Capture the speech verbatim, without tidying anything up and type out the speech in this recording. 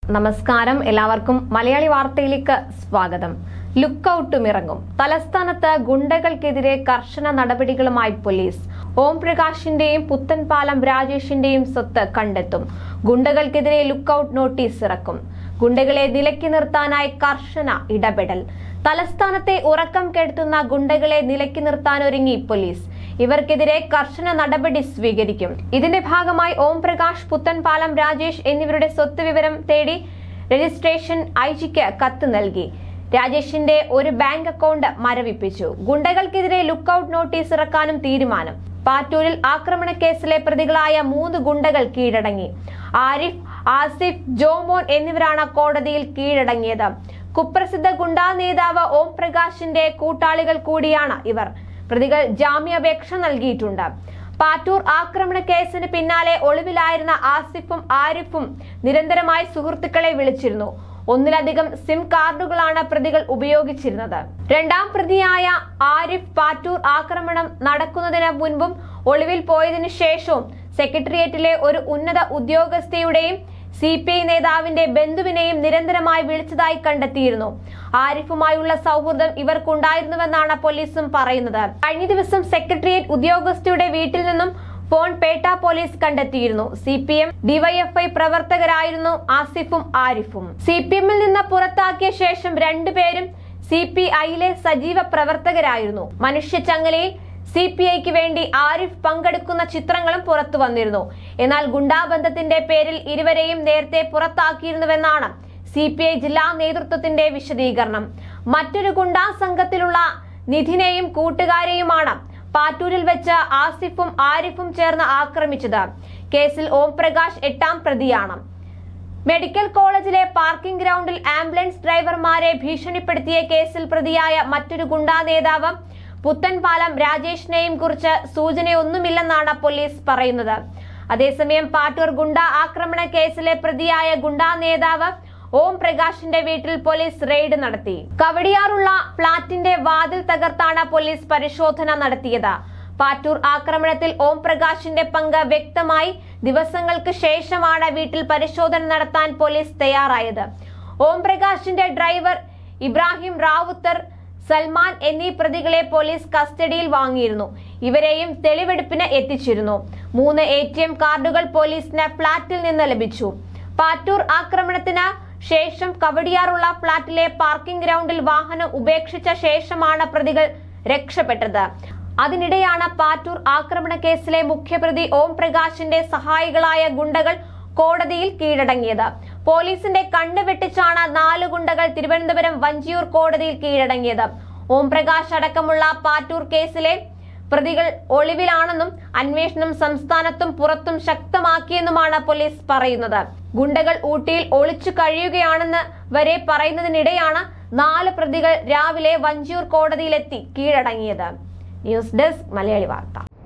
നമസ്കാരം, എല്ലാവർക്കും മലയാളി വാർത്തയിലേക്ക് സ്വാഗതം. ലുക്കൌട്ടും ഇറങ്ങും. തലസ്ഥാനത്ത് ഗുണ്ടകൾക്കെതിരെ കർശന നടപടികളുമായി പോലീസ്. ഓം പ്രകാശിന്റെയും പുത്തൻപാലം രാജേഷിന്റെയും സ്വത്ത് കണ്ടെത്തും. ഗുണ്ടകൾക്കെതിരെ ലുക്കൌട്ട് നോട്ടീസ് ഇറക്കും. ഗുണ്ടകളെ നിലയ്ക്ക് നിർത്താനായി കർശന ഇടപെടൽ. തലസ്ഥാനത്തെ ഉറക്കം കെടുത്തുന്ന ഗുണ്ടകളെ നിലയ്ക്ക് നിർത്താനൊരുങ്ങി പോലീസ്. ഇവർക്കെതിരെ കർശന നടപടി സ്വീകരിക്കും. ഇതിന്റെ ഭാഗമായി ഓം പ്രകാശ്, പുത്തൻപാലം രാജേഷ് എന്നിവരുടെ സ്വത്ത് വിവരം തേടി രജിസ്ട്രേഷൻ ഐ ജിക്ക് കത്ത് നൽകി. രാജേഷിന്റെ ഒരു ബാങ്ക് അക്കൗണ്ട് മരവിപ്പിച്ചു. ഗുണ്ടകൾക്കെതിരെ ലുക്കൌട്ട് നോട്ടീസ് ഇറക്കാനും തീരുമാനം. പാറ്റൂരിൽ ആക്രമണ കേസിലെ പ്രതികളായ മൂന്ന് ഗുണ്ടകൾ കീഴടങ്ങി. ആരിഫ്, ആസിഫ്, ജോമോൻ എന്നിവരാണ് കോടതിയിൽ കീഴടങ്ങിയത്. കുപ്രസിദ്ധ ഗുണ്ടാ നേതാവ് ഓം പ്രകാശിന്റെ കൂട്ടാളികൾ കൂടിയാണ് ഇവർ. പ്രതികൾ ജാമ്യാപേക്ഷ നൽകിയിട്ടുണ്ട്. പാറ്റൂർ ആക്രമണ കേസിന് പിന്നാലെ ഒളിവിലായിരുന്ന ആസിഫും ആരിഫും നിരന്തരമായി സുഹൃത്തുക്കളെ വിളിച്ചിരുന്നു. ഒന്നിലധികം സിം കാർഡുകളാണ് പ്രതികൾ ഉപയോഗിച്ചിരുന്നത്. രണ്ടാം പ്രതിയായ ആരിഫ് പാറ്റൂർ ആക്രമണം നടക്കുന്നതിന് മുൻപും ഒളിവിൽ പോയതിനു ശേഷവും സെക്രട്ടേറിയറ്റിലെ ഒരു ഉന്നത ഉദ്യോഗസ്ഥയുടെയും സി പി ഐ നേതാവിന്റെ ബന്ധുവിനെയും നിരന്തരമായി വിളിച്ചതായി കണ്ടെത്തിയിരുന്നു. ആരിഫുമായുള്ള സൗഹൃദം ഇവർക്കുണ്ടായിരുന്നുവെന്നാണ് പോലീസും പറയുന്നത്. കഴിഞ്ഞ ദിവസം സെക്രട്ടേറിയറ്റ് ഉദ്യോഗസ്ഥയുടെ വീട്ടിൽ നിന്നും ഫോൺ പേട്ട പോലീസ് കണ്ടെത്തിയിരുന്നു. സി പി എം ഡിവൈഎഫ്ഐ പ്രവർത്തകരായിരുന്നു ആസിഫും ആരിഫും. സി പി എമ്മിൽ നിന്ന് പുറത്താക്കിയ ശേഷം രണ്ടുപേരും സി പി ഐയിലെ സജീവ പ്രവർത്തകരായിരുന്നു. മനുഷ്യച്ചങ്ങലയിൽ സി പി ഐക്ക് വേണ്ടി ആരിഫ് പങ്കെടുക്കുന്ന ചിത്രങ്ങളും പുറത്തു വന്നിരുന്നു. എന്നാൽ ഗുണ്ടാബന്ധത്തിന്റെ പേരിൽ ഇരുവരെയും നേരത്തെ പുറത്താക്കിയിരുന്നുവെന്നാണ് സി പി ഐ ജില്ലാ നേതൃത്വത്തിന്റെ വിശദീകരണം. മറ്റൊരു ഗുണ്ടാ സംഘത്തിലുള്ള നിധിനെയും കൂട്ടുകാരെയുമാണ് പാറ്റൂരിൽ വെച്ച് ആസിഫും ആരിഫും ചേർന്ന് ആക്രമിച്ചത്. കേസിൽ ഓം പ്രകാശ് എട്ടാം പ്രതിയാണ്. മെഡിക്കൽ കോളേജിലെ പാർക്കിംഗ് ഗ്രൗണ്ടിൽ ആംബുലൻസ് ഡ്രൈവർമാരെ ഭീഷണിപ്പെടുത്തിയ കേസിൽ പ്രതിയായ മറ്റൊരു ഗുണ്ടാ നേതാവ് പുത്തൻപാലം രാജേഷിനെയും കുറിച്ച് സൂചനയൊന്നുമില്ലെന്നാണ് പോലീസ് പറയുന്നത്. അതേസമയം പാറ്റൂർ ഗുണ്ടാ ആക്രമണ കേസിലെ പ്രതിയായ ഗുണ്ടാ നേതാവ് ഓം പ്രകാശിന്റെ വീട്ടിൽ പോലീസ് റെയ്ഡ് നടത്തി. കവടിയാറുള്ള ഫ്ളാറ്റിന്റെ വാതിൽ തകർത്താണ് പോലീസ് പരിശോധന നടത്തിയത്. പാറ്റൂർ ആക്രമണത്തിൽ ഓം പ്രകാശിന്റെ പങ്ക് വ്യക്തമായി ദിവസങ്ങൾക്ക് ശേഷമാണ് വീട്ടിൽ പരിശോധന നടത്താൻ പോലീസ് തയ്യാറായത്. ഓം പ്രകാശിന്റെ ഡ്രൈവർ ഇബ്രാഹിം റാവുത്തർ, സൽമാൻ എന്നീ പ്രതികളെ പോലീസ് കസ്റ്റഡിയിൽ വാങ്ങിയിരുന്നു. ഇവരെയും തെളിവെടുപ്പിന് എത്തിച്ചിരുന്നു. മൂന്ന് എ ടി എം കാർഡുകൾ പോലീസിന് ഫ്ളാറ്റിൽ നിന്ന് ലഭിച്ചു. പാറ്റൂർ ആക്രമണത്തിന് ശേഷം കവടിയാറുള്ള ഫ്ളാറ്റിലെ പാർക്കിംഗ് ഗ്രൗണ്ടിൽ വാഹനം ഉപേക്ഷിച്ച ശേഷമാണ് പ്രതികൾ രക്ഷപ്പെട്ടത്. അതിനിടെയാണ് പാറ്റൂർ ആക്രമണ കേസിലെ മുഖ്യപ്രതി ഓം പ്രകാശിന്റെ സഹായികളായ ഗുണ്ടകൾ കോടതിയിൽ കീഴടങ്ങിയത്. പോലീസിന്റെ കണ്ണ് വെട്ടിച്ചാണ് നാല് ഗുണ്ടകൾ തിരുവനന്തപുരം വഞ്ചിയൂർ കോടതിയിൽ കീഴടങ്ങിയത്. ഓം പ്രകാശ് അടക്കമുള്ള പാറ്റൂർ കേസിലെ പ്രതികൾ ഒളിവിലാണെന്നും അന്വേഷണം സംസ്ഥാനത്തും പുറത്തും ശക്തമാക്കിയെന്നുമാണ് പോലീസ് പറയുന്നത്. ഗുണ്ടകൾ ഊട്ടിയിൽ ഒളിച്ചു കഴിയുകയാണെന്ന് വരെ പറയുന്നതിനിടെയാണ് നാല് പ്രതികൾ രാവിലെ വഞ്ചിയൂർ കോടതിയിലെത്തി കീഴടങ്ങിയത്. ന്യൂസ് ഡെസ്ക് മലയാളി വാർത്ത.